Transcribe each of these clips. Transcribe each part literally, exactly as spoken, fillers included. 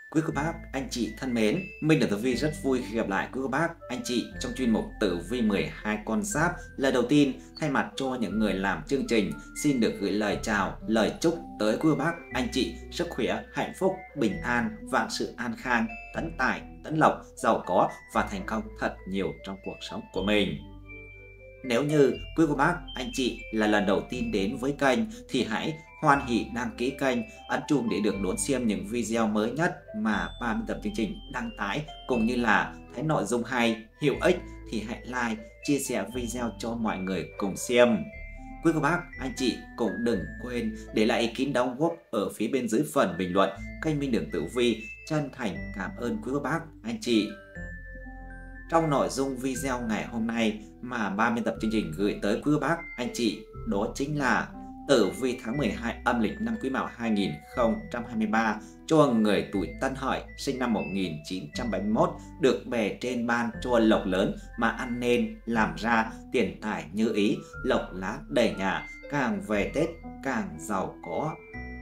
Quý cô bác, anh chị thân mến, mình là Tử Vi rất vui khi gặp lại quý cô bác, anh chị trong chuyên mục Tử Vi mười hai con giáp. Lời đầu tiên, thay mặt cho những người làm chương trình, xin được gửi lời chào, lời chúc tới quý cô bác, anh chị sức khỏe, hạnh phúc, bình an, vạn sự an khang, tấn tài, tấn lộc, giàu có và thành công thật nhiều trong cuộc sống của mình. Nếu như quý cô bác, anh chị là lần đầu tiên đến với kênh thì hãy hoan hỉ đăng ký kênh, ấn chuông để được đón xem những video mới nhất mà ba mươi tập chương trình đăng tải, cũng như là thấy nội dung hay, hữu ích thì hãy like, chia sẻ video cho mọi người cùng xem. Quý cô bác, anh chị cũng đừng quên để lại ý kiến đóng góp ở phía bên dưới phần bình luận. Kênh Minh Đường Tử Vi chân thành cảm ơn quý cô bác, anh chị. Trong nội dung video ngày hôm nay mà ba mươi tập chương trình gửi tới quý bác, anh chị, đó chính là Tử Vi tháng mười hai âm lịch năm Quý Mão hai nghìn không trăm hai mươi ba cho người tuổi Tân Hợi sinh năm một nghìn chín trăm bảy mươi mốt, được bề trên ban cho lộc lớn mà ăn nên làm ra, tiền tài như ý, lộc lá đầy nhà, càng về Tết càng giàu có.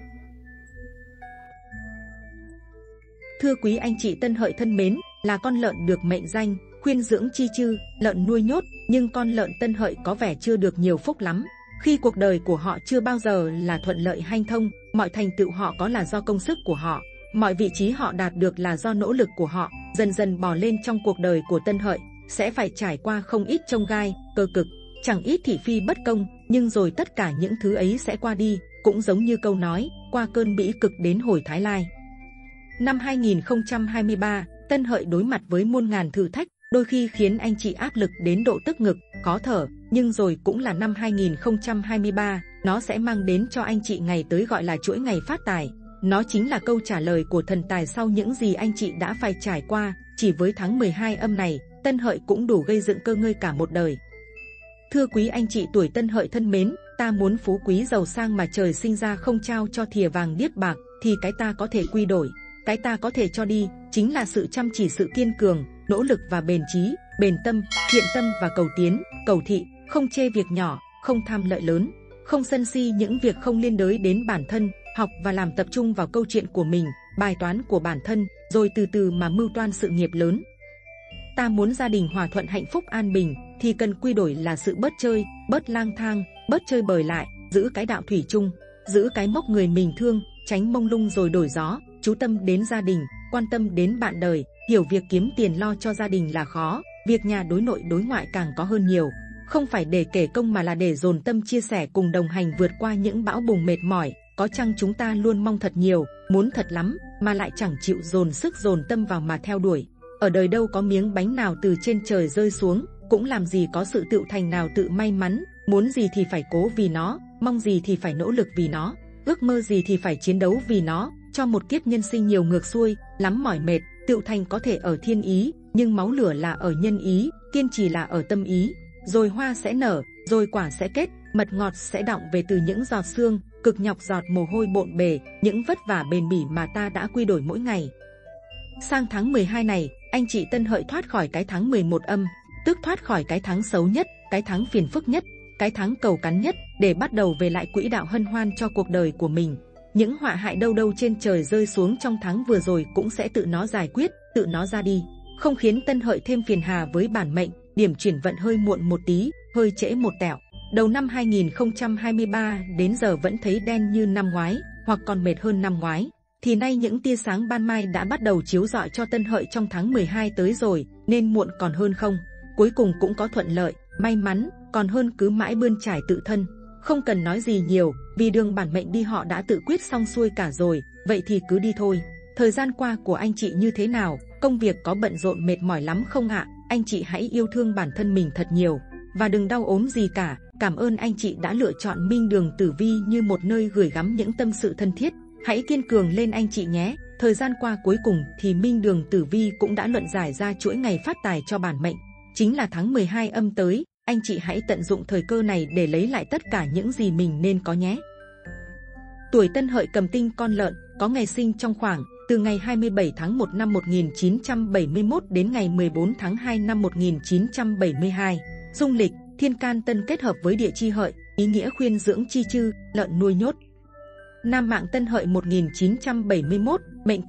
Thưa quý anh chị Tân Hợi thân mến, là con lợn được mệnh danh khuyên dưỡng chi chư, lợn nuôi nhốt, nhưng con lợn Tân Hợi có vẻ chưa được nhiều phúc lắm. Khi cuộc đời của họ chưa bao giờ là thuận lợi hanh thông, mọi thành tựu họ có là do công sức của họ, mọi vị trí họ đạt được là do nỗ lực của họ. Dần dần bò lên trong cuộc đời của Tân Hợi, sẽ phải trải qua không ít chông gai, cơ cực, chẳng ít thị phi bất công, nhưng rồi tất cả những thứ ấy sẽ qua đi, cũng giống như câu nói, qua cơn bĩ cực đến hồi Thái Lai. Năm hai nghìn không trăm hai mươi ba, Tân Hợi đối mặt với muôn ngàn thử thách, đôi khi khiến anh chị áp lực đến độ tức ngực, khó thở, nhưng rồi cũng là năm hai nghìn không trăm hai mươi ba, nó sẽ mang đến cho anh chị ngày tới gọi là chuỗi ngày phát tài. Nó chính là câu trả lời của thần tài sau những gì anh chị đã phải trải qua. Chỉ với tháng mười hai âm này, Tân Hợi cũng đủ gây dựng cơ ngơi cả một đời. Thưa quý anh chị tuổi Tân Hợi thân mến, ta muốn phú quý giàu sang mà trời sinh ra không trao cho thìa vàng điếc bạc, thì cái ta có thể quy đổi, cái ta có thể cho đi, chính là sự chăm chỉ, sự kiên cường, nỗ lực và bền chí, bền tâm, thiện tâm và cầu tiến, cầu thị, không chê việc nhỏ, không tham lợi lớn, không sân si những việc không liên đới đến bản thân, học và làm tập trung vào câu chuyện của mình, bài toán của bản thân, rồi từ từ mà mưu toan sự nghiệp lớn. Ta muốn gia đình hòa thuận hạnh phúc an bình, thì cần quy đổi là sự bớt chơi, bớt lang thang, bớt chơi bời lại, giữ cái đạo thủy chung, giữ cái mốc người mình thương, tránh mông lung rồi đổi gió, chú tâm đến gia đình, quan tâm đến bạn đời, hiểu việc kiếm tiền lo cho gia đình là khó, việc nhà đối nội đối ngoại càng có hơn nhiều. Không phải để kể công mà là để dồn tâm chia sẻ cùng đồng hành vượt qua những bão bùng mệt mỏi. Có chăng chúng ta luôn mong thật nhiều, muốn thật lắm, mà lại chẳng chịu dồn sức dồn tâm vào mà theo đuổi. Ở đời đâu có miếng bánh nào từ trên trời rơi xuống, cũng làm gì có sự tự thành nào tự may mắn. Muốn gì thì phải cố vì nó, mong gì thì phải nỗ lực vì nó, ước mơ gì thì phải chiến đấu vì nó. Cho một kiếp nhân sinh nhiều ngược xuôi, lắm mỏi mệt, tựu thành có thể ở thiên ý, nhưng máu lửa là ở nhân ý, kiên trì là ở tâm ý. Rồi hoa sẽ nở, rồi quả sẽ kết, mật ngọt sẽ đọng về từ những giọt sương, cực nhọc giọt mồ hôi bộn bề, những vất vả bền bỉ mà ta đã quy đổi mỗi ngày. Sang tháng mười hai này, anh chị Tân Hợi thoát khỏi cái tháng mười một âm, tức thoát khỏi cái tháng xấu nhất, cái tháng phiền phức nhất, cái tháng cầu cắn nhất, để bắt đầu về lại quỹ đạo hân hoan cho cuộc đời của mình. Những họa hại đâu đâu trên trời rơi xuống trong tháng vừa rồi cũng sẽ tự nó giải quyết, tự nó ra đi, không khiến Tân Hợi thêm phiền hà với bản mệnh. Điểm chuyển vận hơi muộn một tí, hơi trễ một tẹo. Đầu năm hai nghìn không trăm hai mươi ba đến giờ vẫn thấy đen như năm ngoái, hoặc còn mệt hơn năm ngoái. Thì nay những tia sáng ban mai đã bắt đầu chiếu rọi cho Tân Hợi trong tháng mười hai tới rồi, nên muộn còn hơn không. Cuối cùng cũng có thuận lợi, may mắn, còn hơn cứ mãi bươn trải tự thân. Không cần nói gì nhiều, vì đường bản mệnh đi họ đã tự quyết xong xuôi cả rồi, vậy thì cứ đi thôi. Thời gian qua của anh chị như thế nào? Công việc có bận rộn mệt mỏi lắm không ạ? Anh chị hãy yêu thương bản thân mình thật nhiều, và đừng đau ốm gì cả. Cảm ơn anh chị đã lựa chọn Minh Đường Tử Vi như một nơi gửi gắm những tâm sự thân thiết. Hãy kiên cường lên anh chị nhé. Thời gian qua cuối cùng thì Minh Đường Tử Vi cũng đã luận giải ra chuỗi ngày phát tài cho bản mệnh. Chính là tháng mười hai âm tới, anh chị hãy tận dụng thời cơ này để lấy lại tất cả những gì mình nên có nhé. Tuổi Tân Hợi cầm tinh con lợn, có ngày sinh trong khoảng từ ngày hai mươi bảy tháng một năm một nghìn chín trăm bảy mươi mốt đến ngày mười bốn tháng hai năm một nghìn chín trăm bảy mươi hai. Dung lịch, thiên can Tân kết hợp với địa chi Hợi, ý nghĩa khuyên dưỡng chi chư, lợn nuôi nhốt. Nam mạng Tân Hợi một nghìn chín trăm bảy mươi mốt, mệnh kim,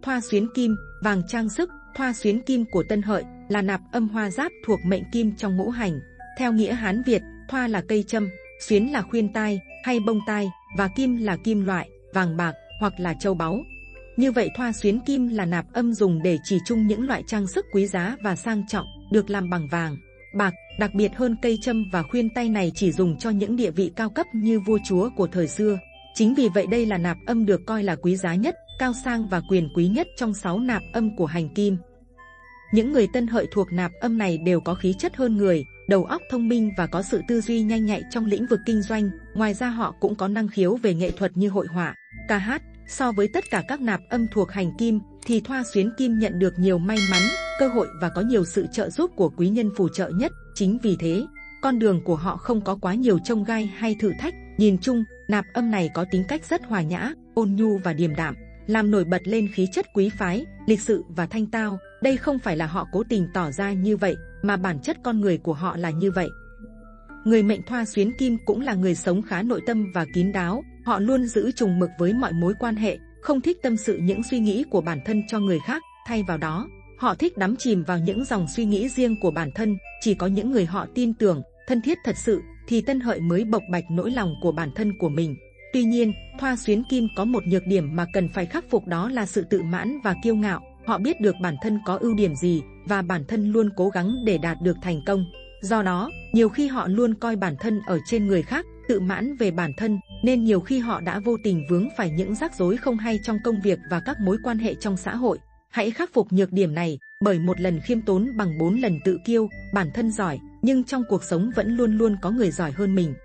thoa xuyến kim, vàng trang sức. Thoa xuyến kim của Tân Hợi là nạp âm hoa giáp thuộc mệnh kim trong ngũ hành. Theo nghĩa Hán Việt, thoa là cây châm, xuyến là khuyên tai hay bông tai, và kim là kim loại, vàng bạc hoặc là châu báu. Như vậy thoa xuyến kim là nạp âm dùng để chỉ chung những loại trang sức quý giá và sang trọng, được làm bằng vàng, bạc. Đặc biệt hơn, cây châm và khuyên tai này chỉ dùng cho những địa vị cao cấp như vua chúa của thời xưa. Chính vì vậy đây là nạp âm được coi là quý giá nhất, cao sang và quyền quý nhất trong sáu nạp âm của hành kim. Những người Tân Hợi thuộc nạp âm này đều có khí chất hơn người, đầu óc thông minh và có sự tư duy nhanh nhạy trong lĩnh vực kinh doanh. Ngoài ra họ cũng có năng khiếu về nghệ thuật như hội họa, ca hát. So với tất cả các nạp âm thuộc hành kim thì thoa xuyến kim nhận được nhiều may mắn, cơ hội và có nhiều sự trợ giúp của quý nhân phù trợ nhất. Chính vì thế, con đường của họ không có quá nhiều chông gai hay thử thách. Nhìn chung, nạp âm này có tính cách rất hòa nhã, ôn nhu và điềm đạm, làm nổi bật lên khí chất quý phái, lịch sự và thanh tao. Đây không phải là họ cố tình tỏ ra như vậy, mà bản chất con người của họ là như vậy. Người mệnh thoa xuyến kim cũng là người sống khá nội tâm và kín đáo. Họ luôn giữ chừng mực với mọi mối quan hệ, không thích tâm sự những suy nghĩ của bản thân cho người khác. Thay vào đó, họ thích đắm chìm vào những dòng suy nghĩ riêng của bản thân. Chỉ có những người họ tin tưởng, thân thiết thật sự thì Tân Hợi mới bộc bạch nỗi lòng của bản thân của mình. Tuy nhiên, thoa xuyến kim có một nhược điểm mà cần phải khắc phục, đó là sự tự mãn và kiêu ngạo. Họ biết được bản thân có ưu điểm gì và bản thân luôn cố gắng để đạt được thành công. Do đó, nhiều khi họ luôn coi bản thân ở trên người khác, tự mãn về bản thân, nên nhiều khi họ đã vô tình vướng phải những rắc rối không hay trong công việc và các mối quan hệ trong xã hội. Hãy khắc phục nhược điểm này, bởi một lần khiêm tốn bằng bốn lần tự kiêu. Bản thân giỏi, nhưng trong cuộc sống vẫn luôn luôn có người giỏi hơn mình.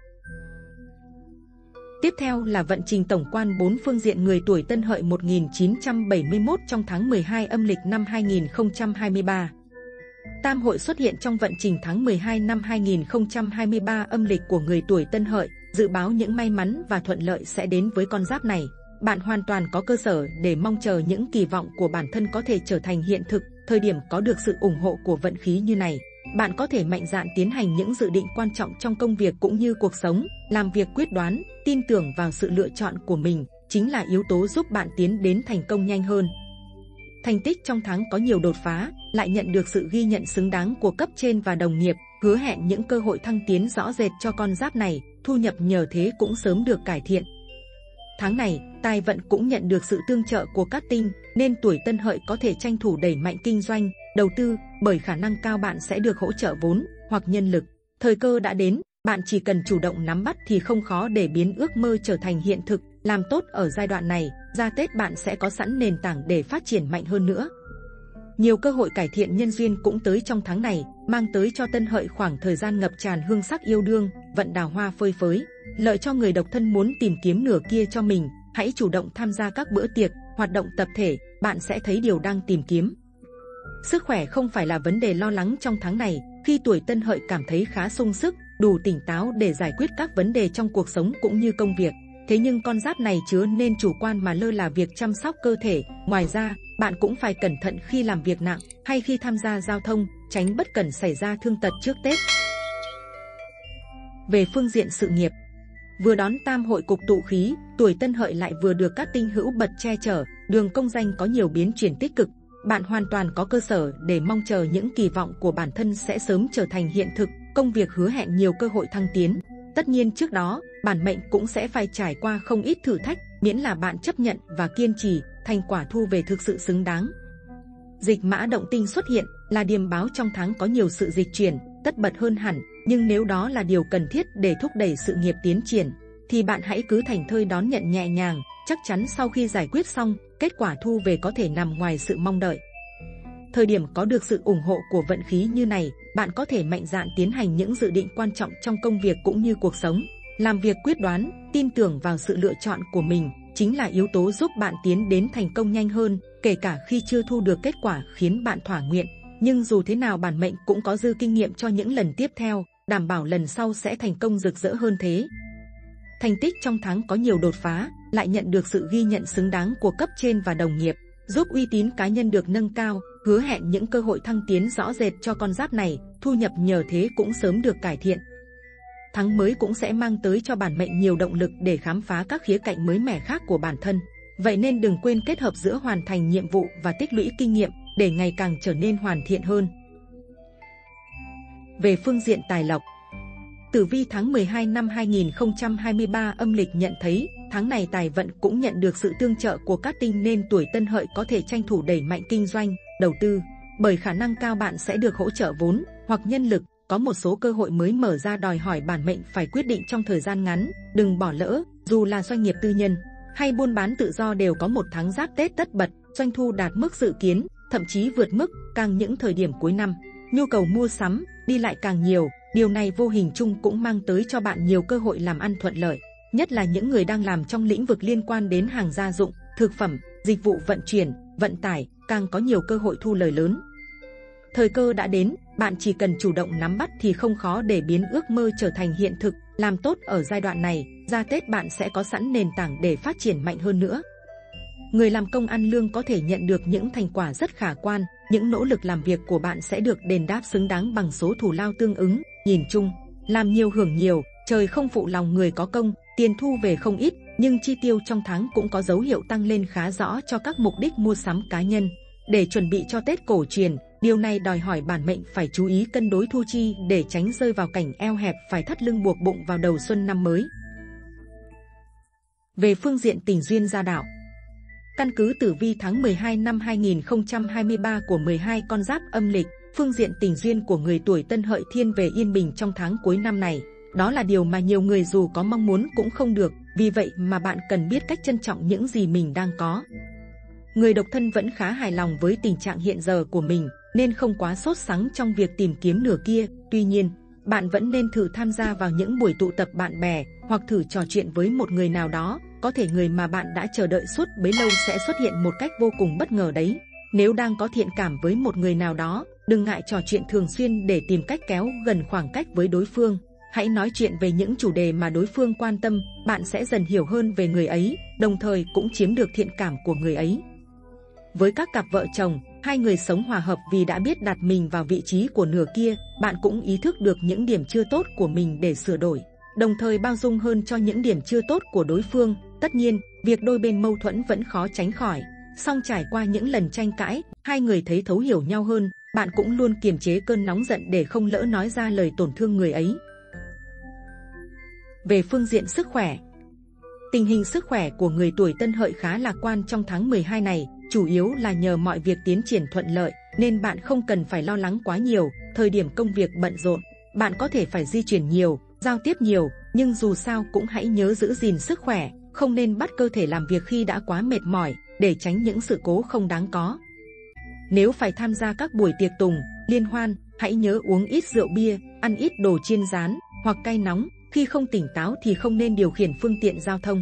Tiếp theo là vận trình tổng quan bốn phương diện người tuổi Tân Hợi một nghìn chín trăm bảy mươi mốt trong tháng mười hai âm lịch năm hai nghìn không trăm hai mươi ba. Tam hội xuất hiện trong vận trình tháng mười hai năm hai nghìn không trăm hai mươi ba âm lịch của người tuổi Tân Hợi, dự báo những may mắn và thuận lợi sẽ đến với con giáp này. Bạn hoàn toàn có cơ sở để mong chờ những kỳ vọng của bản thân có thể trở thành hiện thực. Thời điểm có được sự ủng hộ của vận khí như này, bạn có thể mạnh dạn tiến hành những dự định quan trọng trong công việc cũng như cuộc sống. Làm việc quyết đoán, tin tưởng vào sự lựa chọn của mình chính là yếu tố giúp bạn tiến đến thành công nhanh hơn. Thành tích trong tháng có nhiều đột phá, lại nhận được sự ghi nhận xứng đáng của cấp trên và đồng nghiệp, hứa hẹn những cơ hội thăng tiến rõ rệt cho con giáp này. Thu nhập nhờ thế cũng sớm được cải thiện. Tháng này, tài vận cũng nhận được sự tương trợ của các tinh, nên tuổi Tân Hợi có thể tranh thủ đẩy mạnh kinh doanh, đầu tư, bởi khả năng cao bạn sẽ được hỗ trợ vốn hoặc nhân lực. Thời cơ đã đến, bạn chỉ cần chủ động nắm bắt thì không khó để biến ước mơ trở thành hiện thực. Làm tốt ở giai đoạn này, ra Tết bạn sẽ có sẵn nền tảng để phát triển mạnh hơn nữa. Nhiều cơ hội cải thiện nhân duyên cũng tới trong tháng này, mang tới cho Tân Hợi khoảng thời gian ngập tràn hương sắc yêu đương, vận đào hoa phơi phới, lợi cho người độc thân muốn tìm kiếm nửa kia cho mình. Hãy chủ động tham gia các bữa tiệc, hoạt động tập thể, bạn sẽ thấy điều đang tìm kiếm. Sức khỏe không phải là vấn đề lo lắng trong tháng này, khi tuổi Tân Hợi cảm thấy khá sung sức, đủ tỉnh táo để giải quyết các vấn đề trong cuộc sống cũng như công việc. Thế nhưng con giáp này chứa nên chủ quan mà lơ là việc chăm sóc cơ thể. Ngoài ra, bạn cũng phải cẩn thận khi làm việc nặng hay khi tham gia giao thông, tránh bất cẩn xảy ra thương tật trước Tết. Về phương diện sự nghiệp, vừa đón tam hội cục tụ khí, tuổi Tân Hợi lại vừa được các tinh hữu bật che chở, đường công danh có nhiều biến chuyển tích cực. Bạn hoàn toàn có cơ sở để mong chờ những kỳ vọng của bản thân sẽ sớm trở thành hiện thực, công việc hứa hẹn nhiều cơ hội thăng tiến. Tất nhiên trước đó, bản mệnh cũng sẽ phải trải qua không ít thử thách, miễn là bạn chấp nhận và kiên trì, thành quả thu về thực sự xứng đáng. Dịch mã động tinh xuất hiện là điềm báo trong tháng có nhiều sự dịch chuyển, tất bật hơn hẳn, nhưng nếu đó là điều cần thiết để thúc đẩy sự nghiệp tiến triển, thì bạn hãy cứ thảnh thơi đón nhận nhẹ nhàng, chắc chắn sau khi giải quyết xong, kết quả thu về có thể nằm ngoài sự mong đợi. Thời điểm có được sự ủng hộ của vận khí như này, bạn có thể mạnh dạn tiến hành những dự định quan trọng trong công việc cũng như cuộc sống. Làm việc quyết đoán, tin tưởng vào sự lựa chọn của mình chính là yếu tố giúp bạn tiến đến thành công nhanh hơn, kể cả khi chưa thu được kết quả khiến bạn thỏa nguyện. Nhưng dù thế nào bản mệnh cũng có dư kinh nghiệm cho những lần tiếp theo, đảm bảo lần sau sẽ thành công rực rỡ hơn thế. Thành tích trong tháng có nhiều đột phá, lại nhận được sự ghi nhận xứng đáng của cấp trên và đồng nghiệp, giúp uy tín cá nhân được nâng cao, hứa hẹn những cơ hội thăng tiến rõ rệt cho con giáp này, thu nhập nhờ thế cũng sớm được cải thiện. Tháng mới cũng sẽ mang tới cho bản mệnh nhiều động lực để khám phá các khía cạnh mới mẻ khác của bản thân. Vậy nên đừng quên kết hợp giữa hoàn thành nhiệm vụ và tích lũy kinh nghiệm để ngày càng trở nên hoàn thiện hơn. Về phương diện tài lộc, tử vi tháng mười hai năm hai nghìn không trăm hai mươi ba âm lịch nhận thấy tháng này tài vận cũng nhận được sự tương trợ của các tinh nên tuổi Tân Hợi có thể tranh thủ đẩy mạnh kinh doanh, đầu tư, bởi khả năng cao bạn sẽ được hỗ trợ vốn hoặc nhân lực. Có một số cơ hội mới mở ra đòi hỏi bản mệnh phải quyết định trong thời gian ngắn, đừng bỏ lỡ. Dù là doanh nghiệp tư nhân hay buôn bán tự do đều có một tháng Giáp Tết tất bật, doanh thu đạt mức dự kiến, thậm chí vượt mức. Càng những thời điểm cuối năm, nhu cầu mua sắm, đi lại càng nhiều, điều này vô hình chung cũng mang tới cho bạn nhiều cơ hội làm ăn thuận lợi, nhất là những người đang làm trong lĩnh vực liên quan đến hàng gia dụng, thực phẩm, dịch vụ vận chuyển, vận tải, càng có nhiều cơ hội thu lời lớn. Thời cơ đã đến, bạn chỉ cần chủ động nắm bắt thì không khó để biến ước mơ trở thành hiện thực. Làm tốt ở giai đoạn này, ra Tết bạn sẽ có sẵn nền tảng để phát triển mạnh hơn nữa. Người làm công ăn lương có thể nhận được những thành quả rất khả quan, những nỗ lực làm việc của bạn sẽ được đền đáp xứng đáng bằng số thù lao tương ứng. Nhìn chung, làm nhiều hưởng nhiều, trời không phụ lòng người có công, tiền thu về không ít, nhưng chi tiêu trong tháng cũng có dấu hiệu tăng lên khá rõ cho các mục đích mua sắm cá nhân. Để chuẩn bị cho Tết cổ truyền, điều này đòi hỏi bản mệnh phải chú ý cân đối thu chi để tránh rơi vào cảnh eo hẹp phải thắt lưng buộc bụng vào đầu xuân năm mới. Về phương diện tình duyên gia đạo, căn cứ tử vi tháng mười hai năm hai nghìn không trăm hai mươi ba của mười hai con giáp âm lịch, phương diện tình duyên của người tuổi Tân Hợi thiên về yên bình trong tháng cuối năm này. Đó là điều mà nhiều người dù có mong muốn cũng không được, vì vậy mà bạn cần biết cách trân trọng những gì mình đang có. Người độc thân vẫn khá hài lòng với tình trạng hiện giờ của mình, nên không quá sốt sắng trong việc tìm kiếm nửa kia. Tuy nhiên, bạn vẫn nên thử tham gia vào những buổi tụ tập bạn bè, hoặc thử trò chuyện với một người nào đó. Có thể người mà bạn đã chờ đợi suốt bấy lâu sẽ xuất hiện một cách vô cùng bất ngờ đấy. Nếu đang có thiện cảm với một người nào đó, đừng ngại trò chuyện thường xuyên để tìm cách kéo gần khoảng cách với đối phương. Hãy nói chuyện về những chủ đề mà đối phương quan tâm, bạn sẽ dần hiểu hơn về người ấy, đồng thời cũng chiếm được thiện cảm của người ấy. Với các cặp vợ chồng, hai người sống hòa hợp vì đã biết đặt mình vào vị trí của nửa kia, bạn cũng ý thức được những điểm chưa tốt của mình để sửa đổi, đồng thời bao dung hơn cho những điểm chưa tốt của đối phương. Tất nhiên, việc đôi bên mâu thuẫn vẫn khó tránh khỏi, song trải qua những lần tranh cãi, hai người thấy thấu hiểu nhau hơn, bạn cũng luôn kiềm chế cơn nóng giận để không lỡ nói ra lời tổn thương người ấy. Về phương diện sức khỏe, tình hình sức khỏe của người tuổi Tân Hợi khá lạc quan trong tháng mười hai này, chủ yếu là nhờ mọi việc tiến triển thuận lợi, nên bạn không cần phải lo lắng quá nhiều. Thời điểm công việc bận rộn, bạn có thể phải di chuyển nhiều, giao tiếp nhiều, nhưng dù sao cũng hãy nhớ giữ gìn sức khỏe, không nên bắt cơ thể làm việc khi đã quá mệt mỏi, để tránh những sự cố không đáng có. Nếu phải tham gia các buổi tiệc tùng, liên hoan, hãy nhớ uống ít rượu bia, ăn ít đồ chiên rán hoặc cay nóng. Khi không tỉnh táo thì không nên điều khiển phương tiện giao thông.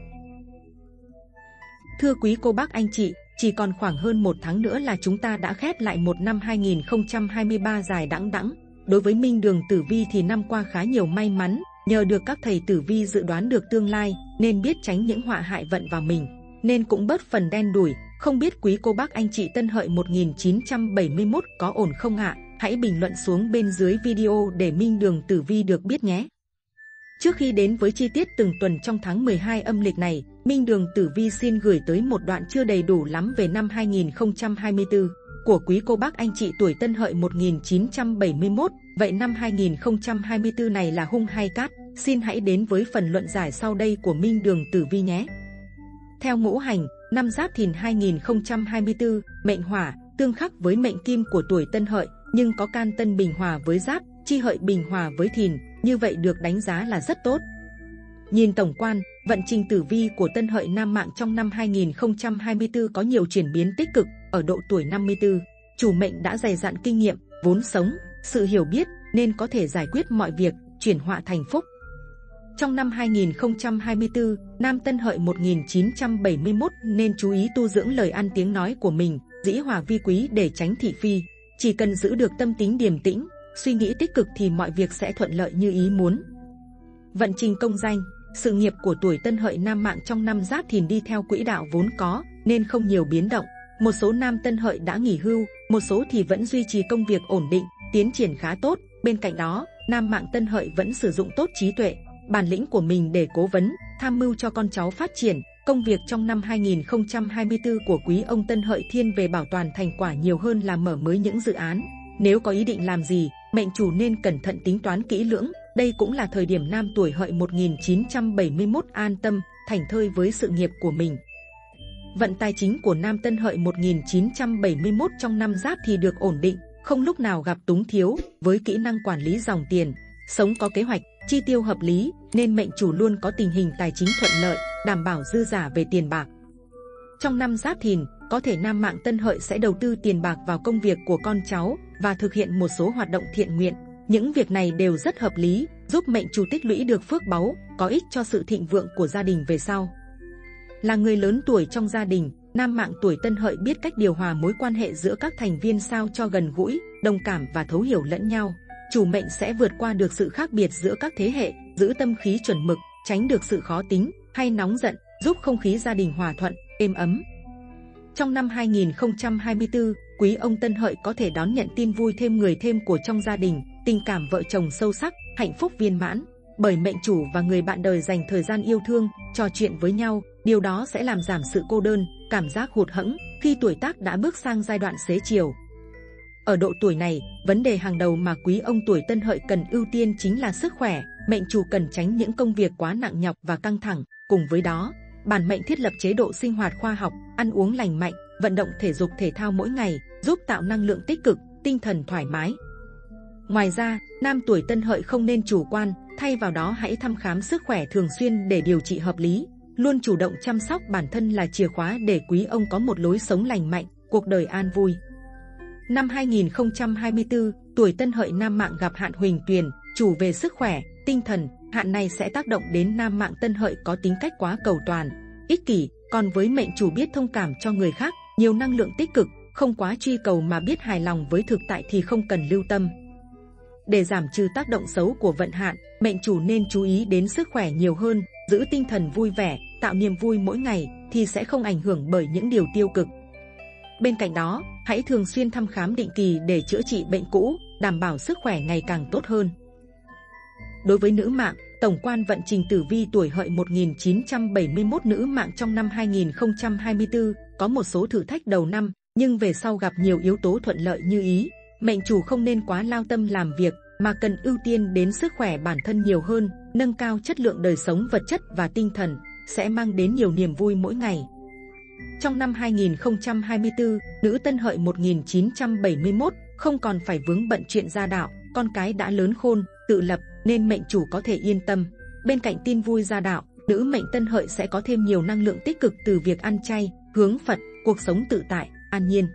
Thưa quý cô bác anh chị, chỉ còn khoảng hơn một tháng nữa là chúng ta đã khép lại một năm hai nghìn không trăm hai mươi ba dài đẵng đẵng. Đối với Minh Đường Tử Vi thì năm qua khá nhiều may mắn, nhờ được các thầy tử vi dự đoán được tương lai, nên biết tránh những họa hại vận vào mình, nên cũng bớt phần đen đủi. Không biết quý cô bác anh chị Tân Hợi một nghìn chín trăm bảy mươi mốt có ổn không ạ? Hãy bình luận xuống bên dưới video để Minh Đường Tử Vi được biết nhé. Trước khi đến với chi tiết từng tuần trong tháng mười hai âm lịch này, Minh Đường Tử Vi xin gửi tới một đoạn chưa đầy đủ lắm về năm hai nghìn không trăm hai mươi tư của quý cô bác anh chị tuổi Tân Hợi một nghìn chín trăm bảy mươi mốt. Vậy năm hai nghìn không trăm hai mươi tư này là hung hay cát? Xin hãy đến với phần luận giải sau đây của Minh Đường Tử Vi nhé. Theo ngũ hành, năm Giáp Thìn hai nghìn không trăm hai mươi tư, mệnh Hỏa tương khắc với mệnh Kim của tuổi Tân Hợi, nhưng có can Tân bình hòa với Giáp, chi Hợi bình hòa với Thìn, như vậy được đánh giá là rất tốt. Nhìn tổng quan, vận trình tử vi của Tân Hợi nam mạng trong năm hai nghìn không trăm hai mươi tư có nhiều chuyển biến tích cực. Ở độ tuổi năm mươi tư, chủ mệnh đã dày dặn kinh nghiệm, vốn sống, sự hiểu biết, nên có thể giải quyết mọi việc, chuyển họa thành phúc. Trong năm hai nghìn không trăm hai mươi tư, nam Tân Hợi một nghìn chín trăm bảy mươi mốt nên chú ý tu dưỡng lời ăn tiếng nói của mình, dĩ hòa vi quý để tránh thị phi. Chỉ cần giữ được tâm tính điềm tĩnh, suy nghĩ tích cực thì mọi việc sẽ thuận lợi như ý muốn. Vận trình công danh, sự nghiệp của tuổi Tân Hợi nam mạng trong năm Giáp Thìn đi theo quỹ đạo vốn có, nên không nhiều biến động. Một số nam Tân Hợi đã nghỉ hưu, một số thì vẫn duy trì công việc ổn định, tiến triển khá tốt. Bên cạnh đó, nam mạng Tân Hợi vẫn sử dụng tốt trí tuệ, bản lĩnh của mình để cố vấn, tham mưu cho con cháu phát triển, Công việc trong năm hai nghìn không trăm hai mươi tư của quý ông Tân Hợi thiên về bảo toàn thành quả nhiều hơn là mở mới những dự án. Nếu có ý định làm gì, mệnh chủ nên cẩn thận tính toán kỹ lưỡng. Đây cũng là thời điểm nam tuổi Hợi một nghìn chín trăm bảy mươi mốt an tâm, thảnh thơi với sự nghiệp của mình. Vận tài chính của nam Tân Hợi một nghìn chín trăm bảy mươi mốt trong năm Giáp thì được ổn định, không lúc nào gặp túng thiếu. Với kỹ năng quản lý dòng tiền, sống có kế hoạch, chi tiêu hợp lý, nên mệnh chủ luôn có tình hình tài chính thuận lợi, đảm bảo dư giả về tiền bạc. Trong năm Giáp Thìn, có thể nam mạng Tân Hợi sẽ đầu tư tiền bạc vào công việc của con cháu và thực hiện một số hoạt động thiện nguyện. Những việc này đều rất hợp lý, giúp mệnh chủ tích lũy được phước báu, có ích cho sự thịnh vượng của gia đình về sau. Là người lớn tuổi trong gia đình, nam mạng tuổi Tân Hợi biết cách điều hòa mối quan hệ giữa các thành viên sao cho gần gũi, đồng cảm và thấu hiểu lẫn nhau. Chủ mệnh sẽ vượt qua được sự khác biệt giữa các thế hệ, giữ tâm khí chuẩn mực, tránh được sự khó tính hay nóng giận, giúp không khí gia đình hòa thuận, êm ấm. Trong năm hai nghìn không trăm hai mươi tư, quý ông Tân Hợi có thể đón nhận tin vui thêm người thêm của trong gia đình, tình cảm vợ chồng sâu sắc, hạnh phúc viên mãn. Bởi mệnh chủ và người bạn đời dành thời gian yêu thương, trò chuyện với nhau, điều đó sẽ làm giảm sự cô đơn, cảm giác hụt hẫng khi tuổi tác đã bước sang giai đoạn xế chiều. Ở độ tuổi này, vấn đề hàng đầu mà quý ông tuổi Tân Hợi cần ưu tiên chính là sức khỏe. Mệnh chủ cần tránh những công việc quá nặng nhọc và căng thẳng. Cùng với đó, bản mệnh thiết lập chế độ sinh hoạt khoa học, ăn uống lành mạnh, vận động thể dục thể thao mỗi ngày, giúp tạo năng lượng tích cực, tinh thần thoải mái. Ngoài ra, nam tuổi Tân Hợi không nên chủ quan, thay vào đó hãy thăm khám sức khỏe thường xuyên để điều trị hợp lý. Luôn chủ động chăm sóc bản thân là chìa khóa để quý ông có một lối sống lành mạnh, cuộc đời an vui. Năm hai nghìn không trăm hai mươi tư, tuổi Tân Hợi nam mạng gặp hạn huỳnh tuyền, chủ về sức khỏe, tinh thần. Hạn này sẽ tác động đến nam mạng Tân Hợi có tính cách quá cầu toàn, ích kỷ. Còn với mệnh chủ biết thông cảm cho người khác, nhiều năng lượng tích cực, không quá truy cầu mà biết hài lòng với thực tại thì không cần lưu tâm. Để giảm trừ tác động xấu của vận hạn, mệnh chủ nên chú ý đến sức khỏe nhiều hơn, giữ tinh thần vui vẻ, tạo niềm vui mỗi ngày thì sẽ không ảnh hưởng bởi những điều tiêu cực. Bên cạnh đó, hãy thường xuyên thăm khám định kỳ để chữa trị bệnh cũ, đảm bảo sức khỏe ngày càng tốt hơn. Đối với nữ mạng, tổng quan vận trình tử vi tuổi Hợi một nghìn chín trăm bảy mươi mốt nữ mạng trong năm hai nghìn không trăm hai mươi tư có một số thử thách đầu năm, nhưng về sau gặp nhiều yếu tố thuận lợi như ý. Mệnh chủ không nên quá lao tâm làm việc, mà cần ưu tiên đến sức khỏe bản thân nhiều hơn, nâng cao chất lượng đời sống vật chất và tinh thần, sẽ mang đến nhiều niềm vui mỗi ngày. Trong năm hai nghìn không trăm hai mươi tư, nữ Tân Hợi một nghìn chín trăm bảy mươi mốt không còn phải vướng bận chuyện gia đạo, con cái đã lớn khôn, tự lập, nên mệnh chủ có thể yên tâm. Bên cạnh tin vui gia đạo, nữ mệnh Tân Hợi sẽ có thêm nhiều năng lượng tích cực từ việc ăn chay, hướng Phật, cuộc sống tự tại, an nhiên.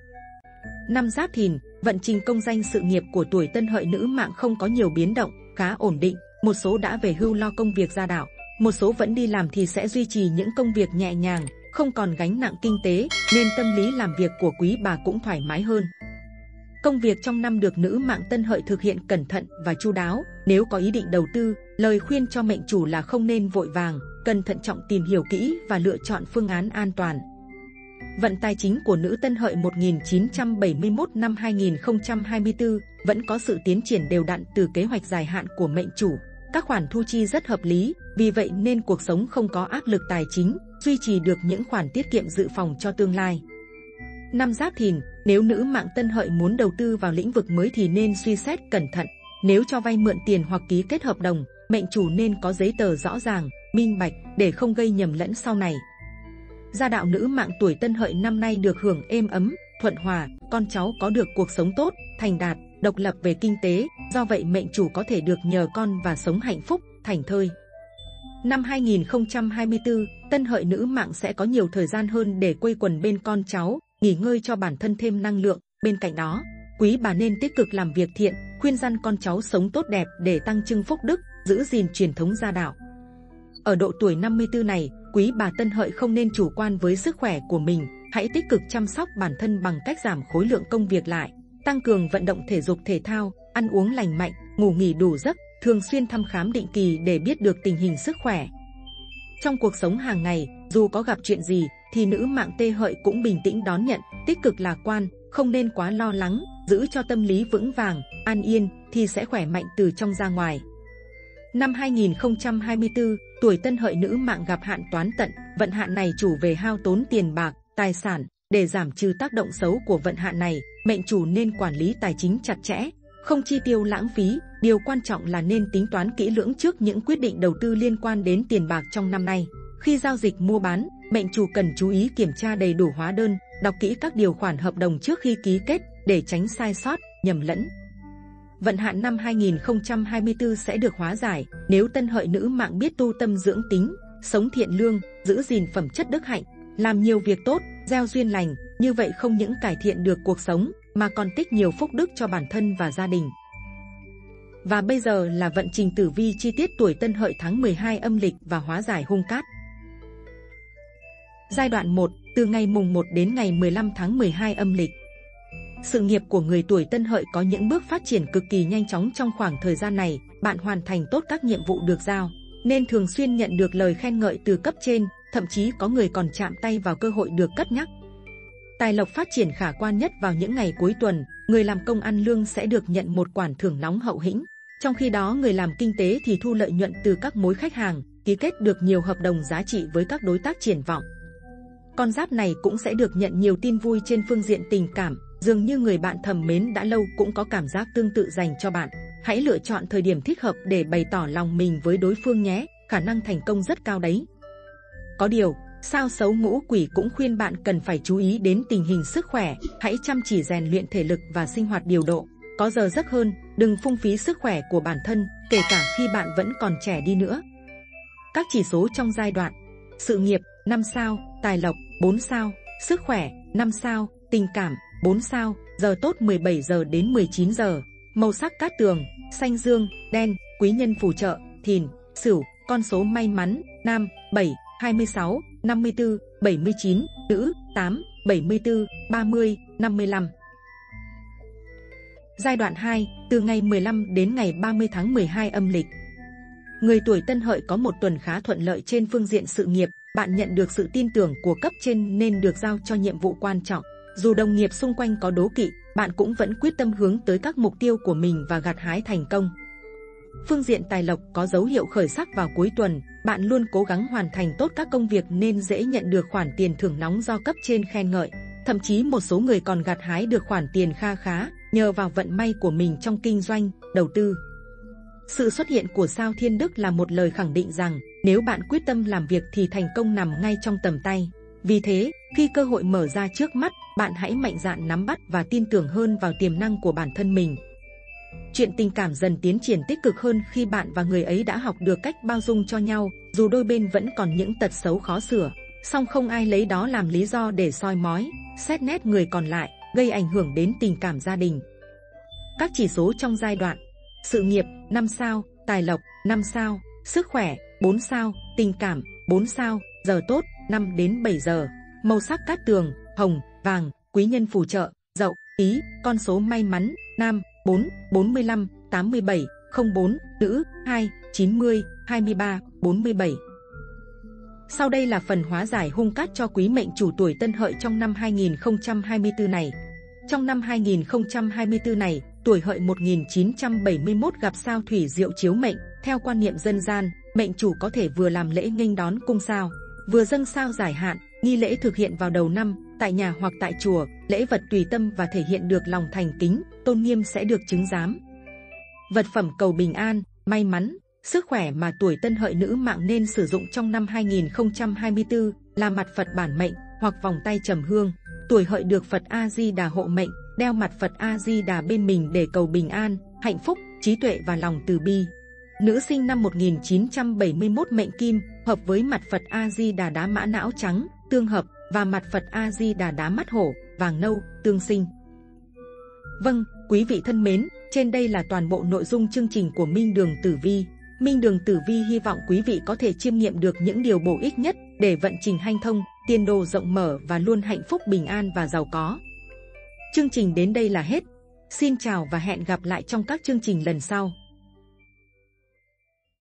Năm Giáp Thìn, vận trình công danh sự nghiệp của tuổi Tân Hợi nữ mạng không có nhiều biến động, khá ổn định. Một số đã về hưu lo công việc gia đạo, một số vẫn đi làm thì sẽ duy trì những công việc nhẹ nhàng, không còn gánh nặng kinh tế, nên tâm lý làm việc của quý bà cũng thoải mái hơn. Công việc trong năm được nữ mạng Tân Hợi thực hiện cẩn thận và chu đáo. Nếu có ý định đầu tư, lời khuyên cho mệnh chủ là không nên vội vàng, cần thận trọng tìm hiểu kỹ và lựa chọn phương án an toàn. Vận tài chính của nữ Tân Hợi một nghìn chín trăm bảy mươi mốt năm hai nghìn không trăm hai mươi tư vẫn có sự tiến triển đều đặn từ kế hoạch dài hạn của mệnh chủ. Các khoản thu chi rất hợp lý, vì vậy nên cuộc sống không có áp lực tài chính, duy trì được những khoản tiết kiệm dự phòng cho tương lai. Năm Giáp Thìn, nếu nữ mạng Tân Hợi muốn đầu tư vào lĩnh vực mới thì nên suy xét cẩn thận. Nếu cho vay mượn tiền hoặc ký kết hợp đồng, mệnh chủ nên có giấy tờ rõ ràng, minh bạch để không gây nhầm lẫn sau này. Gia đạo nữ mạng tuổi Tân Hợi năm nay được hưởng êm ấm, thuận hòa, con cháu có được cuộc sống tốt, thành đạt, độc lập về kinh tế, do vậy mệnh chủ có thể được nhờ con và sống hạnh phúc, thảnh thơi. Năm hai nghìn không trăm hai mươi tư, Tân Hợi nữ mạng sẽ có nhiều thời gian hơn để quây quần bên con cháu, nghỉ ngơi cho bản thân thêm năng lượng. Bên cạnh đó, quý bà nên tích cực làm việc thiện, khuyên răn con cháu sống tốt đẹp để tăng trưng phúc đức, giữ gìn truyền thống gia đạo. Ở độ tuổi năm mươi tư này, quý bà Tân Hợi không nên chủ quan với sức khỏe của mình, hãy tích cực chăm sóc bản thân bằng cách giảm khối lượng công việc lại, tăng cường vận động thể dục thể thao, ăn uống lành mạnh, ngủ nghỉ đủ giấc, thường xuyên thăm khám định kỳ để biết được tình hình sức khỏe. Trong cuộc sống hàng ngày, dù có gặp chuyện gì, thì nữ mạng Tê Hợi cũng bình tĩnh đón nhận, tích cực lạc quan, không nên quá lo lắng, giữ cho tâm lý vững vàng, an yên, thì sẽ khỏe mạnh từ trong ra ngoài. Năm hai nghìn không trăm hai mươi tư, tuổi Tân Hợi nữ mạng gặp hạn toán tận, vận hạn này chủ về hao tốn tiền bạc, tài sản. Để giảm trừ tác động xấu của vận hạn này, mệnh chủ nên quản lý tài chính chặt chẽ, không chi tiêu lãng phí. Điều quan trọng là nên tính toán kỹ lưỡng trước những quyết định đầu tư liên quan đến tiền bạc trong năm nay. Khi giao dịch mua bán, mệnh chủ cần chú ý kiểm tra đầy đủ hóa đơn, đọc kỹ các điều khoản hợp đồng trước khi ký kết để tránh sai sót, nhầm lẫn. Vận hạn năm hai nghìn không trăm hai mươi tư sẽ được hóa giải nếu Tân Hợi nữ mạng biết tu tâm dưỡng tính, sống thiện lương, giữ gìn phẩm chất đức hạnh, làm nhiều việc tốt, gieo duyên lành. Như vậy không những cải thiện được cuộc sống mà còn tích nhiều phúc đức cho bản thân và gia đình. Và bây giờ là vận trình tử vi chi tiết tuổi Tân Hợi tháng mười hai âm lịch và hóa giải hung cát. Giai đoạn một, từ ngày mùng một đến ngày mười lăm tháng mười hai âm lịch. Sự nghiệp của người tuổi Tân Hợi có những bước phát triển cực kỳ nhanh chóng trong khoảng thời gian này. Bạn hoàn thành tốt các nhiệm vụ được giao, nên thường xuyên nhận được lời khen ngợi từ cấp trên, thậm chí có người còn chạm tay vào cơ hội được cất nhắc. Tài lộc phát triển khả quan nhất vào những ngày cuối tuần, người làm công ăn lương sẽ được nhận một khoản thưởng nóng hậu hĩnh. Trong khi đó người làm kinh tế thì thu lợi nhuận từ các mối khách hàng, ký kết được nhiều hợp đồng giá trị với các đối tác triển vọng. Con giáp này cũng sẽ được nhận nhiều tin vui trên phương diện tình cảm, dường như người bạn thầm mến đã lâu cũng có cảm giác tương tự dành cho bạn. Hãy lựa chọn thời điểm thích hợp để bày tỏ lòng mình với đối phương nhé, khả năng thành công rất cao đấy. Có điều, sao xấu ngũ quỷ cũng khuyên bạn cần phải chú ý đến tình hình sức khỏe, hãy chăm chỉ rèn luyện thể lực và sinh hoạt điều độ, có giờ giấc hơn, đừng phung phí sức khỏe của bản thân, kể cả khi bạn vẫn còn trẻ đi nữa. Các chỉ số trong giai đoạn: sự nghiệp năm sao, tài lộc bốn sao, sức khỏe năm sao, tình cảm bốn sao, giờ tốt mười bảy giờ đến mười chín giờ, màu sắc cát tường, xanh dương, đen, quý nhân phù trợ, Thìn, Sửu, con số may mắn, nam, bảy, hai mươi sáu, năm mươi tư, bảy mươi chín, nữ, tám, bảy mươi tư, ba mươi, năm mươi lăm. Giai đoạn hai, từ ngày mười lăm đến ngày ba mươi tháng mười hai âm lịch. Người tuổi Tân Hợi có một tuần khá thuận lợi trên phương diện sự nghiệp, bạn nhận được sự tin tưởng của cấp trên nên được giao cho nhiệm vụ quan trọng. Dù đồng nghiệp xung quanh có đố kỵ, bạn cũng vẫn quyết tâm hướng tới các mục tiêu của mình và gặt hái thành công. Phương diện tài lộc có dấu hiệu khởi sắc vào cuối tuần, bạn luôn cố gắng hoàn thành tốt các công việc nên dễ nhận được khoản tiền thưởng nóng do cấp trên khen ngợi. Thậm chí một số người còn gặt hái được khoản tiền kha khá nhờ vào vận may của mình trong kinh doanh, đầu tư. Sự xuất hiện của sao Thiên Đức là một lời khẳng định rằng nếu bạn quyết tâm làm việc thì thành công nằm ngay trong tầm tay. Vì thế, khi cơ hội mở ra trước mắt, bạn hãy mạnh dạn nắm bắt và tin tưởng hơn vào tiềm năng của bản thân mình. Chuyện tình cảm dần tiến triển tích cực hơn khi bạn và người ấy đã học được cách bao dung cho nhau, dù đôi bên vẫn còn những tật xấu khó sửa, song không ai lấy đó làm lý do để soi mói, xét nét người còn lại, gây ảnh hưởng đến tình cảm gia đình. Các chỉ số trong giai đoạn: sự nghiệp năm sao, tài lộc năm sao, sức khỏe bốn sao, tình cảm bốn sao, giờ tốt năm đến bảy giờ, màu sắc cát tường, hồng, vàng, quý nhân phù trợ, Dậu, Ý, con số may mắn, nam, bốn, bốn mươi lăm, tám mươi bảy, không bốn, nữ, hai, chín mươi, hai mươi ba, bốn mươi bảy. Sau đây là phần hóa giải hung cát cho quý mệnh chủ tuổi Tân Hợi trong năm hai nghìn không trăm hai mươi tư này. Trong năm hai nghìn không trăm hai mươi tư này, tuổi Hợi một nghìn chín trăm bảy mươi mốt gặp sao thủy diệu chiếu mệnh. Theo quan niệm dân gian, mệnh chủ có thể vừa làm lễ nghênh đón cung sao, vừa dâng sao giải hạn. Nghi lễ thực hiện vào đầu năm, tại nhà hoặc tại chùa, lễ vật tùy tâm và thể hiện được lòng thành kính, tôn nghiêm sẽ được chứng giám. Vật phẩm cầu bình an, may mắn, sức khỏe mà tuổi Tân Hợi nữ mạng nên sử dụng trong năm hai nghìn không trăm hai mươi tư là mặt Phật bản mệnh hoặc vòng tay trầm hương. Tuổi Hợi được Phật A Di Đà hộ mệnh, đeo mặt Phật A Di Đà bên mình để cầu bình an, hạnh phúc, trí tuệ và lòng từ bi. Nữ sinh năm một nghìn chín trăm bảy mươi mốt mệnh Kim, hợp với mặt Phật A Di Đà đá mã não trắng, tương hợp, và mặt Phật A Di Đà đá mắt hổ, vàng nâu, tương sinh. Vâng, quý vị thân mến, trên đây là toàn bộ nội dung chương trình của Minh Đường Tử Vi. Minh Đường Tử Vi hy vọng quý vị có thể chiêm nghiệm được những điều bổ ích nhất để vận trình hanh thông, tiền đồ rộng mở và luôn hạnh phúc bình an và giàu có. Chương trình đến đây là hết. Xin chào và hẹn gặp lại trong các chương trình lần sau.